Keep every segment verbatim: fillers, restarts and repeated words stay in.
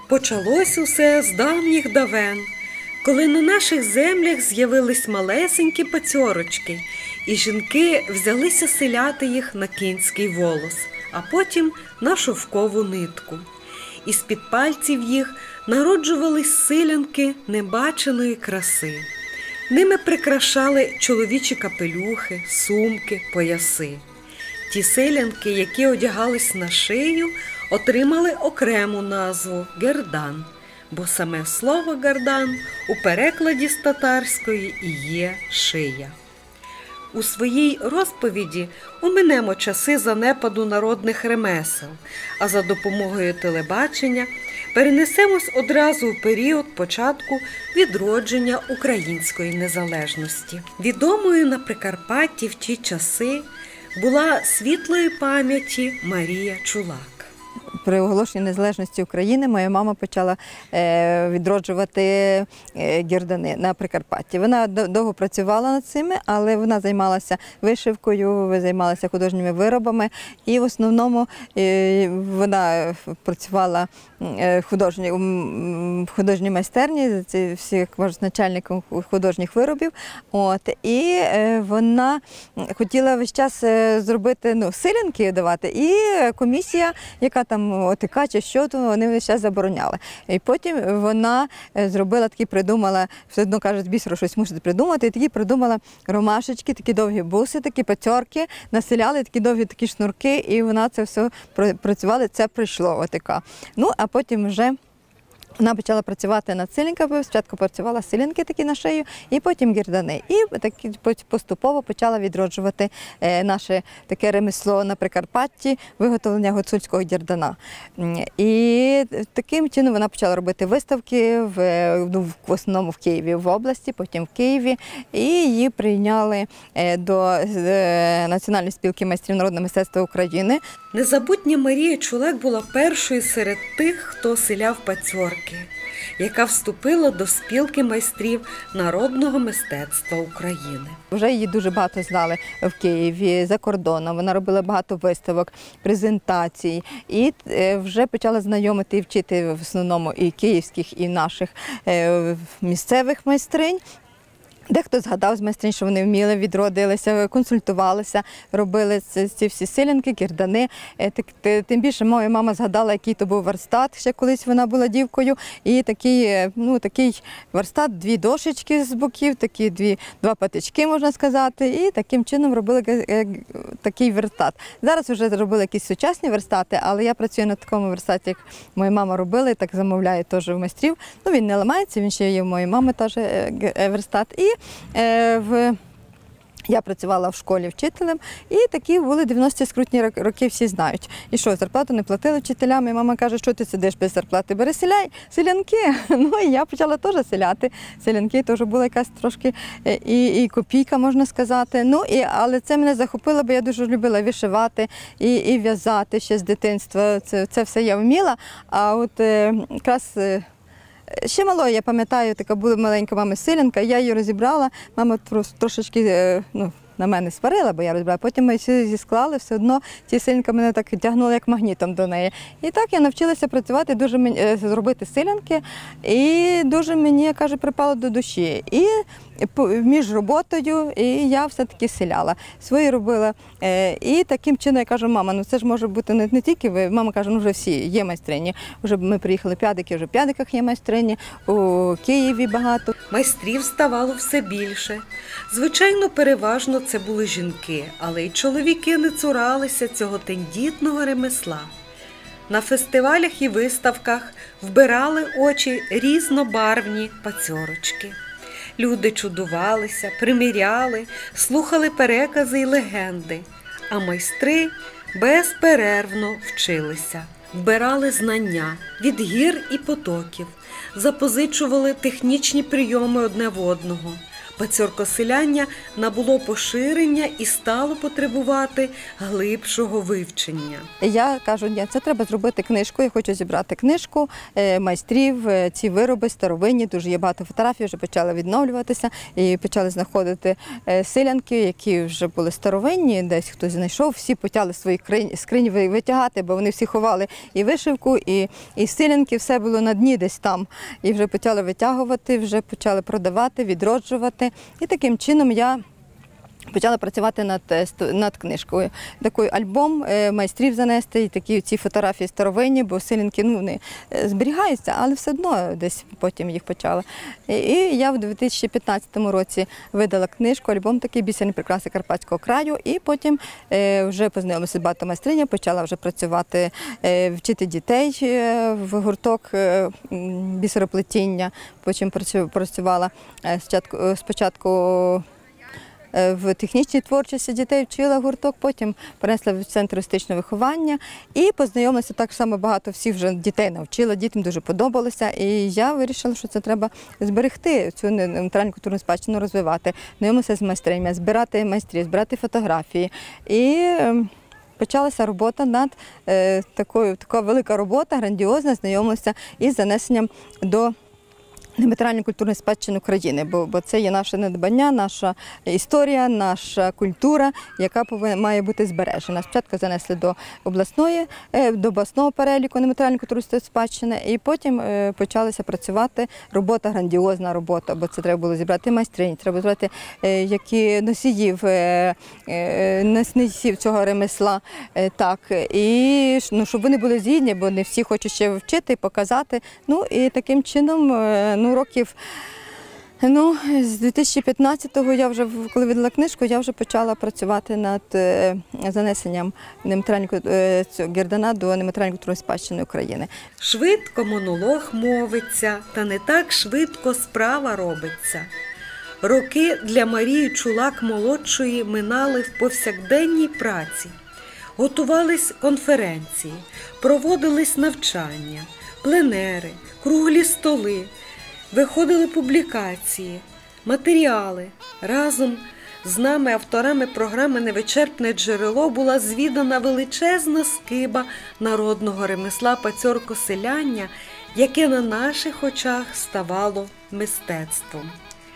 Почалось усе з давніх давен, коли на наших землях з'явились малесенькі пацьорочки, і жінки взялися селяти їх на кінський волос, а потім на шовкову нитку. І з-під пальців їх народжувались силянки небаченої краси. Ними прикрашали чоловічі капелюхи, сумки, пояси. Ті селянки, які одягались на шию, отримали окрему назву – гердан, бо саме слово «гердан» у перекладі з татарської і є «шия». У своїй розповіді оминемо часи занепаду народних ремесел, а за допомогою телебачення перенесемось одразу у період початку відродження української незалежності. Відомою на Прикарпатті в ті часи була світлої пам'яті Марія Чулак. При оголошенні незалежності України моя мама почала е, відроджувати е, гердани на Прикарпатті. Вона довго працювала над цими, але вона займалася вишивкою, займалася художніми виробами. І в основному е, вона працювала в художній, в художній майстерні, це всі начальником художніх виробів. От, і е, вона хотіла весь час зробити ну, силянки давати. І комісія, яка там ОТК чи що, то вони весь час забороняли. І потім вона зробила такі, придумала, все одно кажуть, бісеру щось мусить придумати, і такі придумала ромашечки, такі довгі буси, такі пацьорки, населяли такі довгі такі шнурки, і вона це все працювала, це прийшло ОТК. Ну, а потім вже вона почала працювати над силянками, спочатку працювала силянки такі на шию, і потім гердани. І так поступово почала відроджувати наше таке ремесло на Прикарпатті, виготовлення гуцульського гердана. І таким чином вона почала робити виставки, в, в основному в Києві, в області, потім в Києві. І її прийняли до Національної спілки майстрів народного мистецтва України. Незабутня Марія Чулак була першою серед тих, хто селяв пацьорки, яка вступила до спілки майстрів народного мистецтва України. Вже її дуже багато знали в Києві, за кордоном. Вона робила багато виставок, презентацій. І вже почала знайомити і вчити в основному і київських, і наших місцевих майстринь. Дехто згадав з майстринь, що вони вміли, відродилися, консультувалися, робили ці всі силянки, гердани. Тим більше моя мама згадала, який то був верстат, ще колись вона була дівкою. І такий, ну, такий верстат, дві дошечки з боків, такі дві, два патички, можна сказати. І таким чином робили такий верстат. Зараз вже зробили якісь сучасні верстати, але я працюю на такому верстаті, як моя мама робила, і так замовляю теж у майстрів. Ну, він не ламається, він ще є в моєї мами теж верстат. І е, в... Я працювала в школі вчителем, і такі були дев'яності скрутні роки, всі знають. І що, зарплату не платили вчителям, і мама каже, що ти сидиш без зарплати, бери селяй, селянки. Ну, і я почала теж селяти. Селянки теж була якась трошки і, і копійка, можна сказати. Ну, і, але це мене захопило, бо я дуже любила вишивати і, і в'язати ще з дитинства. Це, це все я вміла, а от е, якраз... Ще малою, я пам'ятаю, така була маленька мама силянка, я її розібрала, мама трошечки ну, на мене сварила, бо я розібрала. Потім ми всі зісклали, все одно ці силянка мене так тягнула, як магнітом до неї. І так я навчилася працювати, дуже мені, зробити силянки, і дуже мені, я кажу, припало до душі. І між роботою, і я все-таки селяла. Свої робила. І таким чином я кажу, мама, ну це ж може бути не, не тільки ви. Мама каже, ну вже всі є майстрині. Вже ми приїхали п'ядики, вже в п'ядиках є майстрині, у Києві багато. Майстрів ставало все більше. Звичайно, переважно це були жінки, але й чоловіки не цуралися цього тендітного ремесла. На фестивалях і виставках вбирали очі різнобарвні пацьорочки. Люди чудувалися, приміряли, слухали перекази й легенди, а майстри безперервно вчилися. Вбирали знання від гір і потоків, запозичували технічні прийоми одне в одного, Пацьоркоселяння набуло поширення і стало потребувати глибшого вивчення. Я кажу, ні, це треба зробити книжку, я хочу зібрати книжку е, майстрів, е, ці вироби старовинні, дуже є багато фотографій, вже почали відновлюватися і почали знаходити е, селянки, які вже були старовинні, десь хтось знайшов, всі почали свої скрині, скрині витягати, бо вони всі ховали і вишивку, і, і селянки, все було на дні десь там. І вже почали витягувати, вже почали продавати, відроджувати. І таким чином я почала працювати над, над книжкою. Такий альбом майстрів занести, і такі ці фотографії старовинні, бо селянки, ну, вони зберігаються, але все одно десь потім їх почала. І я в дві тисячі п'ятнадцятому році видала книжку, альбом такий «Бісерні прикраси Карпатського краю», і потім вже познайомилася з багато майстриня, почала вже працювати, вчити дітей в гурток бісероплетіння, потім працювала спочатку, спочатку в технічній творчості дітей, вчила гурток, потім перенесла в центр туристичного виховання і познайомилася так само багато всіх вже дітей навчила, дітям дуже подобалося. І я вирішила, що це треба зберегти, цю нейтральну культурну спадщину розвивати, знайомилася з майстринями, збирати майстрів, збирати фотографії. І почалася робота над е, такою, така велика робота, грандіозна, знайомилася із занесенням до нематеріальної культурної спадщини України, бо, бо це є наше надбання, наша історія, наша культура, яка повинна, має бути збережена. Спочатку занесли до обласної, до обласного переліку нематеріальної культурної спадщини, і потім почалася працювати робота, грандіозна робота, бо це треба було зібрати майстринь, треба зібрати які носіїв, носіїв цього ремесла, так, і ну, щоб вони були згідні, бо не всі хочуть ще вчити, показати. Ну і таким чином, ну, років, ну, з дві тисячі п'ятнадцятого я вже, коли видала книжку, я вже почала працювати над занесенням Гердана до нематеріальної культурної спадщини України. Швидко монолог мовиться, та не так швидко справа робиться. Роки для Марії Чулак-молодшої минали в повсякденній праці. Готувались конференції, проводились навчання, пленери, круглі столи, виходили публікації, матеріали. Разом з нами, авторами програми «Невичерпне джерело», була звідана величезна скиба народного ремесла пацьоркоселяння, яке на наших очах ставало мистецтвом.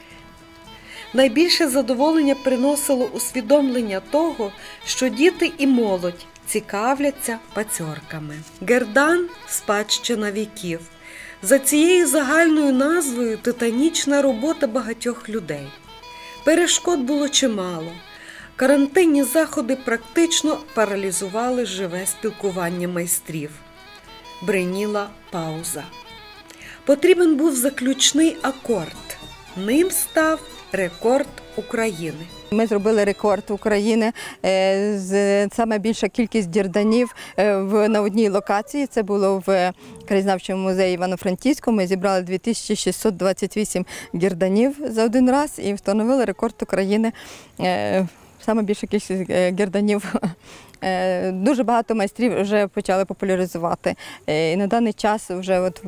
Найбільше задоволення приносило усвідомлення того, що діти і молодь цікавляться пацьорками. Гердан – спадщина віків. За цією загальною назвою титанічна робота багатьох людей. Перешкод було чимало. Карантинні заходи практично паралізували живе спілкування майстрів. Бриніла пауза. Потрібен був заключний акорд. Ним став рекорд України. Ми зробили рекорд України, саме більша кількість герданів на одній локації. Це було в краєзнавчому музеї Івано-Франківському. Ми зібрали дві тисячі шістсот двадцять вісім герданів за один раз і встановили рекорд України. Саме більша кількість герданів. Дуже багато майстрів вже почали популяризувати. І на даний час вже от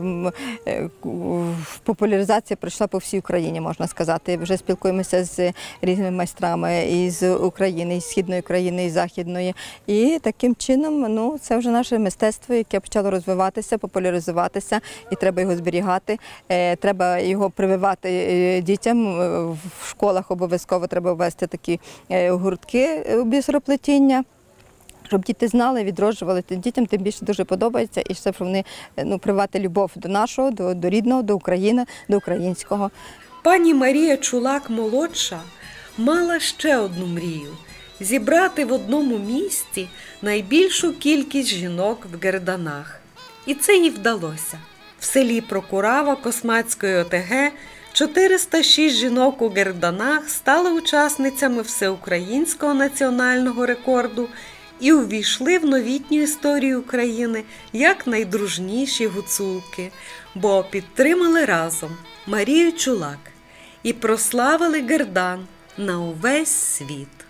популяризація пройшла по всій Україні, можна сказати. Вже спілкуємося з різними майстрами із України, із Східної України, із Західної. І таким чином, ну, це вже наше мистецтво, яке почало розвиватися, популяризуватися, і треба його зберігати. Треба його прививати дітям. В школах обов'язково треба ввести такі гуртки бісероплетіння, щоб діти знали, відроджували. Дітям тим більше дуже подобається, і щоб вони, ну, прививати любов до нашого, до, до рідного, до України, до українського. Пані Марія Чулак-молодша мала ще одну мрію – зібрати в одному місці найбільшу кількість жінок в герданах. І це їй вдалося. В селі Прокурава Космацької О Те Ге чотириста шість жінок у герданах стали учасницями всеукраїнського національного рекорду і увійшли в новітню історію України як найдружніші гуцулки, бо підтримали разом Марію Чулак і прославили гердан на увесь світ.